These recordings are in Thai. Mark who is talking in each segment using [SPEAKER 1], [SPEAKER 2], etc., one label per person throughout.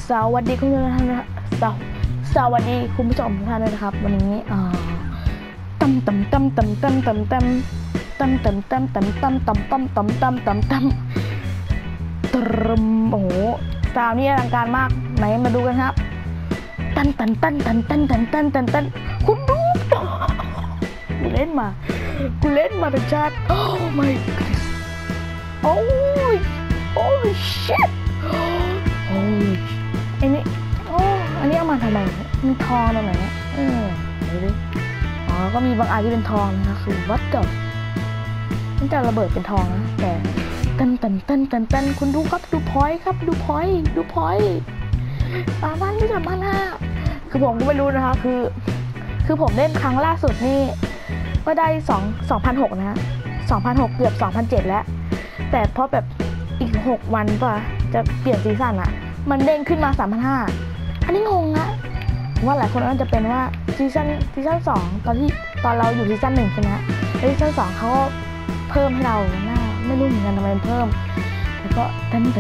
[SPEAKER 1] สวัสดีคุณผู้ชมท่านนะสวัสดีคุณผู้ชมทุกท่านเลยนะครับวันนี้ตั้มตั้มตั้มตั้มตั้มตั้มตั้มตั้มตั้มตั้มตั้มตั้มตั้มตั้มตั้มตั้มตั้มตั้มตรมโอ้โหซาวนี้อลังการมากไหนมาดูกันครับตันตันตันตันตันตันตันตันตันคุณดูกูเล่นมาเป็นชาติโอ้ my goodness โอ้ยโอ้ shit โอ้ยอันนี้อันนี้เอามาทำไมมันทองตรงไหนดูดิอ๋อก็มีบางอันที่เป็นทองนะคะคือวัดกับมันจะระเบิดเป็นทองนะแต่ตันคุณดูครับดูพอยครับดูพอย3,000ไม่3,500คือผมก็ไม่รู้นะคะคือผมเล่นครั้งล่าสุดนี่ก็ได้2,600นะฮะ2,600เกือบ2,700แล้วแต่เพราะแบบอีก6วันป่ะจะเปลี่ยนซีซั่นอะมันเด้งขึ้นมา 3,500 อันนี้งงนะว่าหลายคนน่าจะเป็นว่าซีซั่น2ตอนเราอยู่ซีซั่น1ใช่ไหมแล้วซีซั่น2เขาก็เพิ่มให้เราหน้าไม่รู้เหมือนกันทำไมเพิ่มแล้วก็เต้น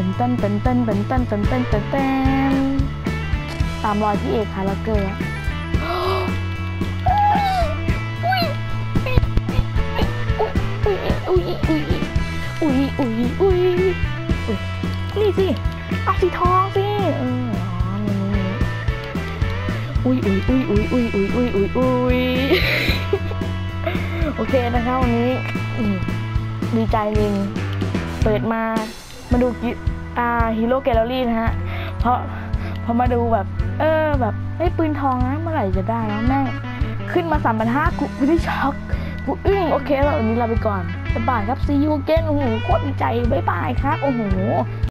[SPEAKER 1] ตามรอยพี่เอกคาราเกอร์นี่สิเอาสีทองสิโอเคนะครับวันนี้ดีใจจริงเปิดมาดูฮีโร่แกลเลอรี่นะฮะเพราะมาดูแบบแบบปืนทองนะเมื่อไหร่จะได้แล้วแม่งขึ้นมา 3,500 กูได้ช็อกกูอึ้งโอเคแล้ววันนี้ลาไปก่อนบ๊ายบายครับ see you again โอ้โหโคตรดีใจบ๊ายบายครับโอ้โห